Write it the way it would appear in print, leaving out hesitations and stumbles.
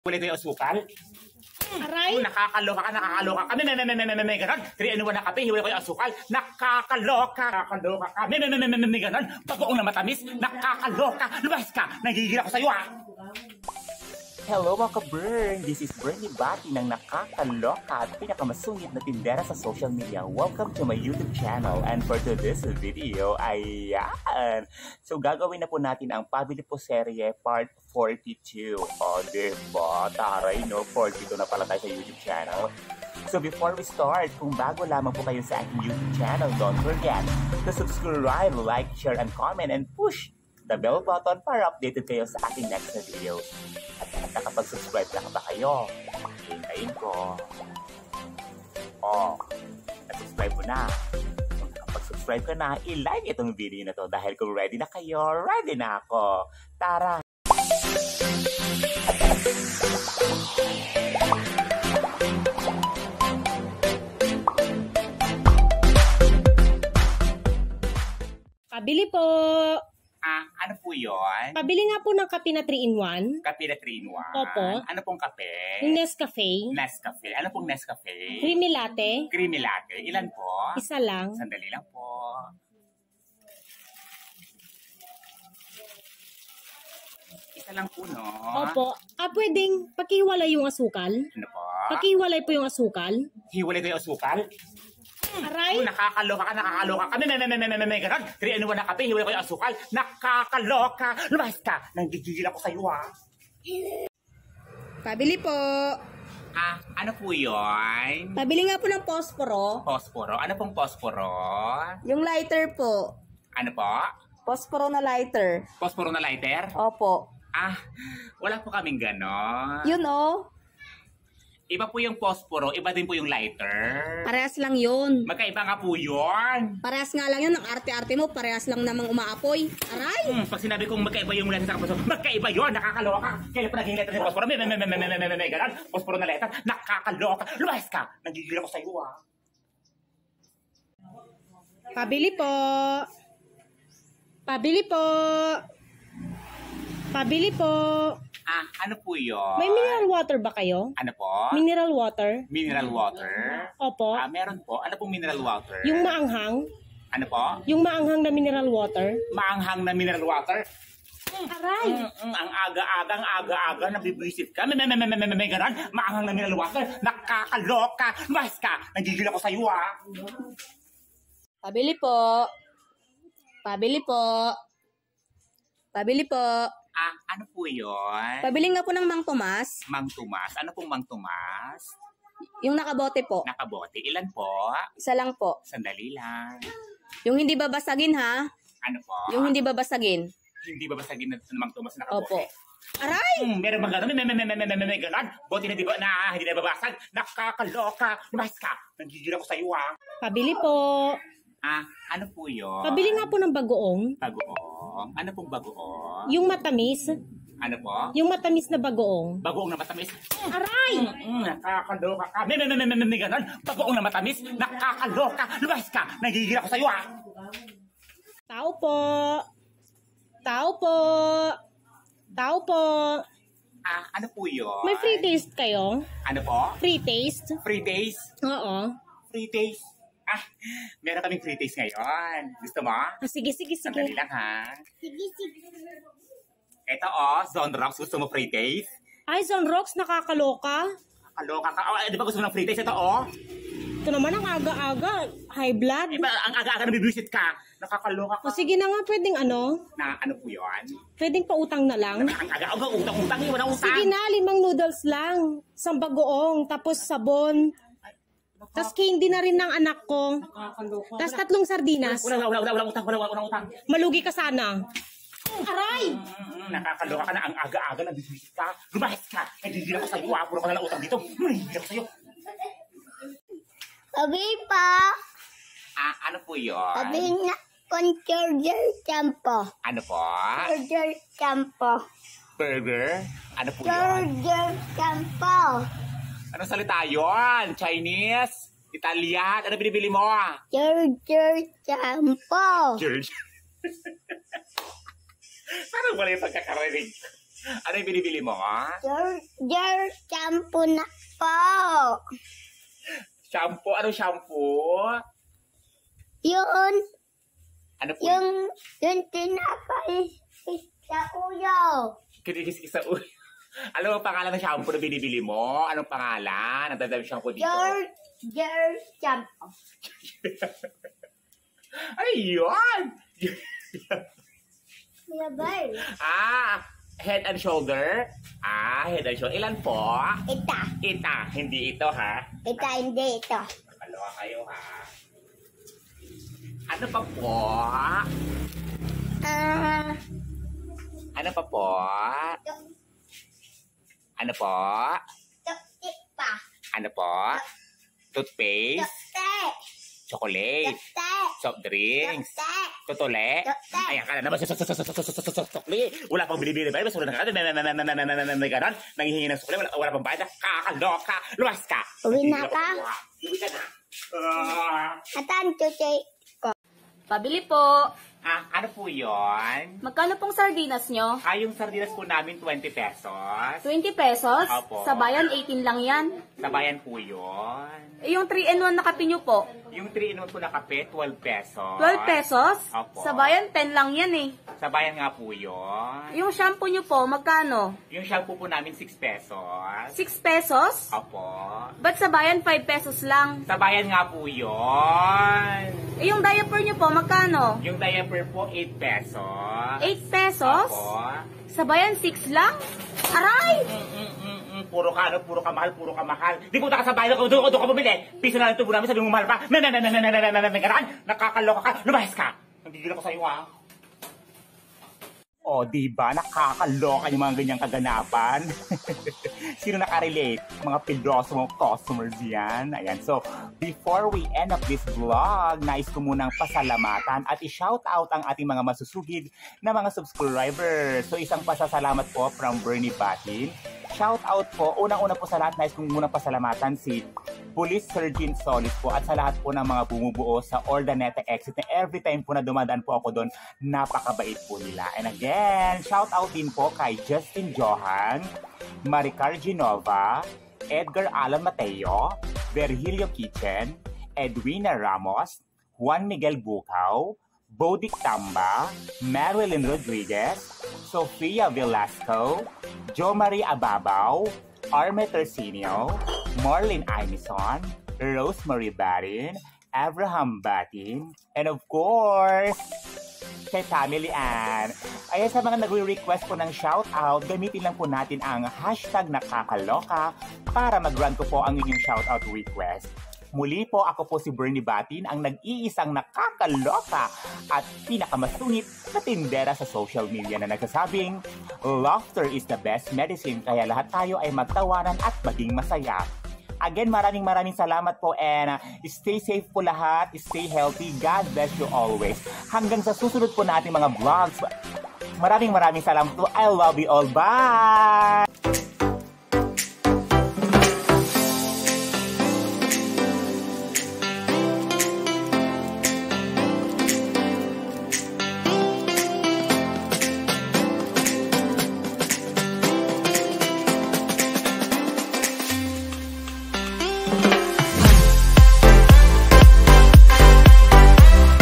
Wala ito yung asukal. Aray! Nakakaloka ka. May ganon. 3 in 1 na kape, hiwala ko yung asukal. Nakakaloka ka. May ganon. Bagoong na matamis. Nakakaloka. Lumahis ka. Nagigil ako sa'yo ah. Hello mga ka-burn! This is Bernie Bati ng nakakaloka at pinakamasungit na tindera sa social media. Welcome to my YouTube channel. And for today's video, ayan! So gagawin na po natin ang Pabili Po Serye Part 42. O diba? Taray no? 42 na pala tayo sa YouTube channel. So before we start, kung bago lamang po kayo sa aking YouTube channel, don't forget to subscribe, like, share, and comment, and push the bell button para updated kayo sa aking next na videos. At nakapag-subscribe na ba kayo? Hintayin ko. Subscribe mo na. Kung nakapag-subscribe ka na, i-like itong video na to dahil kung ready na kayo, ready na ako. Tara! Pabili po. Ano po yun? Pabili nga po ng kape na 3-in-1. Kape na 3-in-1? Opo. Ano pong kape? Yung Nescafe. Nescafe. Ano pong Nescafe? Creamy latte. Creamy latte. Ilan po? Isa lang. Sandali lang po. Isa lang po, no? Opo. Pwedeng pakihiwalay yung asukal. Ano po? Pakihiwalay po yung asukal. Hiwalay ko yung asukal? Aray! Nakakaloka ka. May ganon. 3 in 1 na kape, hiwalay ko yung asukal. Nakakaloka. Lumahis ka. Nanggigigil ako sa'yo ah. Pabili po. Ano po yun? Pabili nga po ng posporo. Posporo. Ano pong posporo? Yung lighter po. Ano po? Posporo na lighter. Posporo na lighter? Opo. Wala po kaming ganon. Yun o. Iba po yung posporo, iba din po yung lighter. Parehas lang yun. Magkaiba nga po yun. Parehas nga lang yun. Ang arte-arte mo, parehas lang namang umaapoy. Aray! Pag sinabi kong magkaiba yung lighter sa posporo, magkaiba yun, nakakaloka. Kailan pa naging lighter ng posporo? May ganon. Posporo na lighter, nakakaloka. Lumahis ka. Nagigil ako sa'yo ah. Pabili po. Pabili po. Pabili po. Ano po yun? May mineral water ba kayo? Ano po? Mineral water? Mineral water? Opo. Meron po. Ano pong mineral water? Yung maanghang? Ano po? Yung maanghang na mineral water? Maanghang na mineral water? Aray! Ang aga-aga, nabibwisit ka. May ganon. Maanghang na mineral water. Nakakaloka. Mas ka. Nagigil ako sa'yo ah. Pabili po. Pabili po. Pabili po. Ano po yun? Pabili nga po ng Mang Tomas. Mang Tomas. Ano pong Mang Tomas? Yung nakabote po. Nakabote. Ilan po? Isa lang po. Sandali lang. Yung hindi babasagin ha? Ano po? Yung hindi babasagin. Hindi babasagin na Mang Tomas na nakabote? Opo. Aray! Meron bang gano'n? May gano'n. Bote na di ba na hindi na babasag? Nakakaloka. Lumahis ka. Nagigil ako sa'yo ah. Pabili po. Ano po yun? Pabili nga po ng bagoong. Bagoong? Ano pong bagoong? Yung matamis. Ano po? Yung matamis na bagoong. Bagoong na matamis? Aray! Nakakaloka ka. May gano'n. Bagoong na matamis? Nakakaloka. Lumahis ka. Nagigil ako sa'yo ah. Tao po. Tao po. Tao po. Ano po yun? May free taste kayo? Ano po? Free taste? Free days? Oo. Free days? Meron kaming free days ngayon. Gusto mo? Sige. Sandali lang ha. Sige. Ito Zone Rocks. Gusto mo free days? Ay, Zone Rocks, nakakaloka. Nakakaloka ka. Di ba gusto mo ng free days? Ito Ito naman ang aga-aga. High blood. Ang aga-aga nabibisit ka. Nakakaloka ka. Sige na nga, pwedeng ano? Na ano po yun? Pwedeng pautang na lang. Ang aga-aga, utang. Wala utang. Sige na, 5 noodles lang. Isang bagoong, tapos sabon. Tapos candy na rin ng anak ko. Nakakaloka. Tapos 3 sardinas. Wala utang. Malugi ka sana. Aray! Nakakaloka ka na. Ang aga-aga nabibisit ka. Lumahis ka. Nagigil ako sa'yo. Puro ka na utang dito. Nagigil ako sa'yo. Sabi pa. Ano po yun? Sabi na Charger Campo. Ano po? Charger Campo. Burger? Ano po yun? Charger Campo. Anong salita yun? Chinese? Italian? Ano binibili mo? Charger Campo. George. Parang wala yung pagkakarinig. Ano yung binibili mo? George shampoo na po. Shampoo? Ano shampoo? Yun, Ano po? yung tinapay sa ulo. Kinikis sa ulo. Ano ang pangalan ng shampoo na binibili mo? Anong pangalan? Ang dadami shampoo dito. George shampoo. Ayun! Labay. Head and shoulder? Head and shoulder. Ilan po? Ita, Hindi ito, ha? hindi ito. Nakaloka kayo, ha? Ano pa po? Ano pa po? Ano po? Tuktik pa. Ano po? Toothpaste? Tuktik. Chocolate? Tuktik. Soft drinks? Tuktik. Tutule? Tuktik. Ayan ka na naman. Sukli. Wala pang binibili ba? Basta na ka. May ganon. Nanghihingi ng sukli. Wala pang bayad. Kakaloka. Luwas ka. Uwi na ka? Uwi ka na. Atan, tutoy ko. Pabili po. Ano po yun? Magkano pong sardinas nyo? Yung sardinas po namin 20 pesos. 20 pesos? Opo. Sa bayan, 18 lang yan. Sa bayan po yun. Eh, yung 3-in-1 na kape nyo po? Yung 3-in-1 po na kape, 12 pesos. 12 pesos? Opo. Sa bayan, 10 lang yan eh. Sa bayan nga po yun. Yung shampoo nyo po, magkano? Yung shampoo po namin 6 pesos. 6 pesos? Opo. Ba't sa bayan, 5 pesos lang? Sa bayan nga po yun. Eh, yung diaper nyo po, magkano? Yung diaper po, 8 pesos. 8 pesos? Opo. Sa bayan, 6 lang? Aray! Puro ka mahal. Di po ka sa bayan, doon ka bumili. Piso na lang tubo namin, sabi mo mahal pa. Nakakaloka ka, lumayas ka. Nagigil ako sa'yo, ha? Diba? Nakakaloka yung mga ganyang kaganapan. Sino nakarelate? Mga pildoso mong customers yan. Ayan. So, before we end up this vlog, nais ko munang pasalamatan at i-shoutout ang ating mga masusugid na mga subscribers. So, isang pasasalamat po from Bernie Batin. Shoutout po, unang-una po sa lahat, nais kong munang pasalamatan si Police Sergeant Solis po at sa lahat po ng mga bumubuo sa Ordaneta Exit na every time po na dumadaan po ako doon, napakabait po nila. And again, shoutout din po kay Justin Johan, Maricar Genova, Edgar Alan Mateo, Virgilio Kitchen, Edwina Ramos, Juan Miguel Bukaw, Bodic Tamba, Marilyn Rodriguez, Sofia Velasco, Jo Marie Ababaw, Arme Tercinio, Marlene Aimison, Rosemary Batin, Abraham Batin, and of course, kay Family Ann. Ayan, sa mga nagre-request po ng shoutout, gamitin lang po natin ang hashtag nakakaloka para mag-run ko po ang inyong shoutout request. Muli po, ako po si Bernie Batin, ang nag-iisang nakakaloka at pinakamasunit na tindera sa social media na nagsasabing, laughter is the best medicine, kaya lahat tayo ay magtawanan at maging masaya. Again, maraming salamat po and stay safe po lahat, stay healthy, God bless you always. Hanggang sa susunod po nating mga vlogs, maraming salamat po. I love you all. Bye!